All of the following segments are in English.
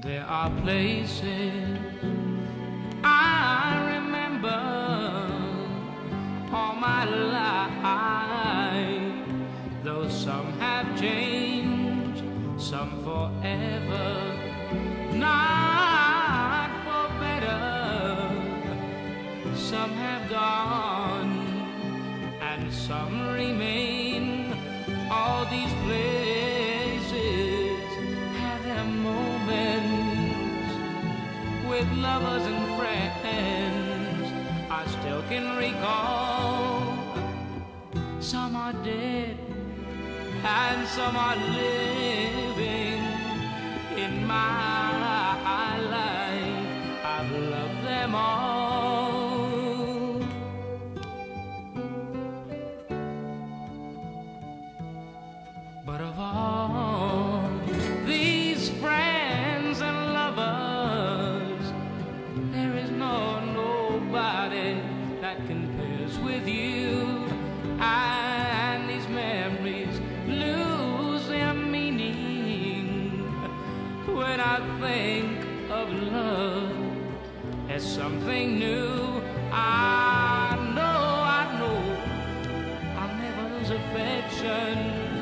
There are places I remember all my life, though some have changed, some forever, not for better. Some have gone and some remain. All these places have their moments with lovers and friends. I still can recall. Some are dead and some are living in my life. I've loved them all. But of all these friends and lovers, there is nobody that compares with you. And these memories lose their meaning when I think of love as something new. I know I'll never lose affection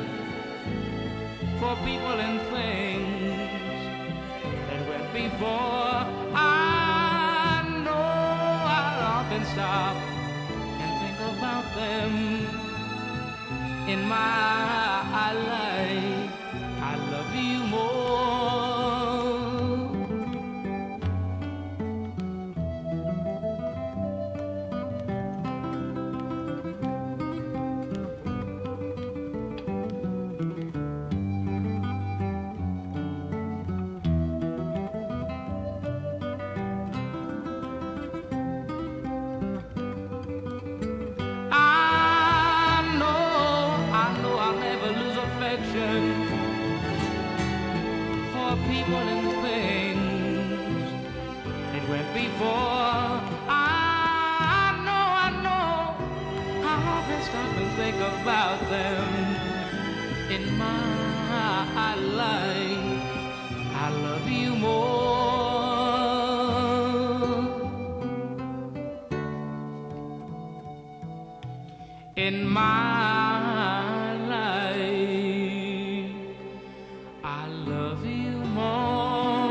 for people and things that went before. I know I'll often stop and think about them in my life. I love you more. For people and things that went before. I know I'll often stop and think about them in my life. I love you more. In my I love you more.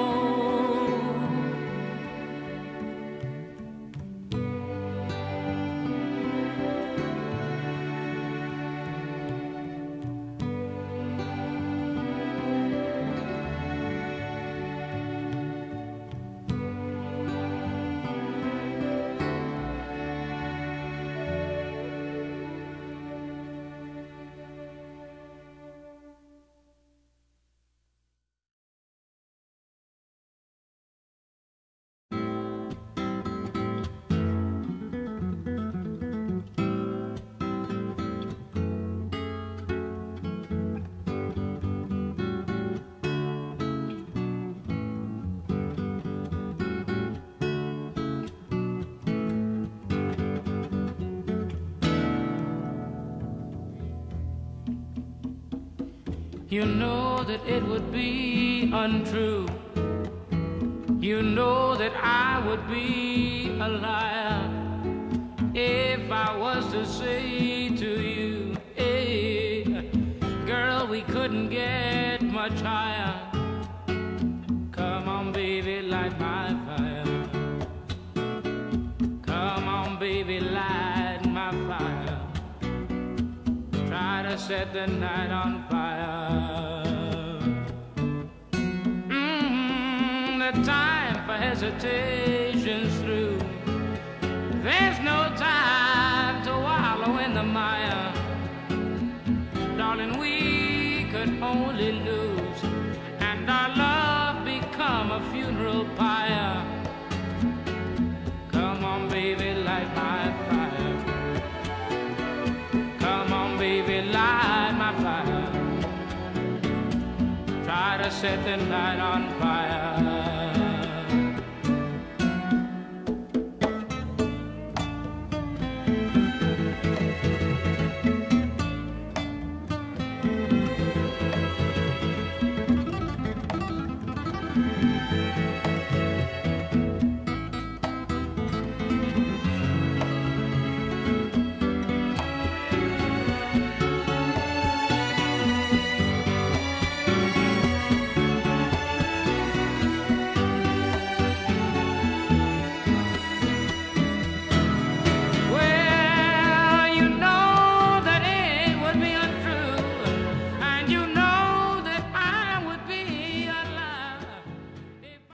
You know that it would be untrue. You know that I would be a liar if I was to say to you, hey, girl, we couldn't get much higher. Come on, baby, light my fire. Come on, baby, light my fire. Try to set the night on fire. The time for hesitation's through. There's no time to wallow in the mire. Darling, we could only lose, and our love become a funeral pyre. Come on, baby, light my fire. Come on, baby, light my fire. Try to set the night on fire.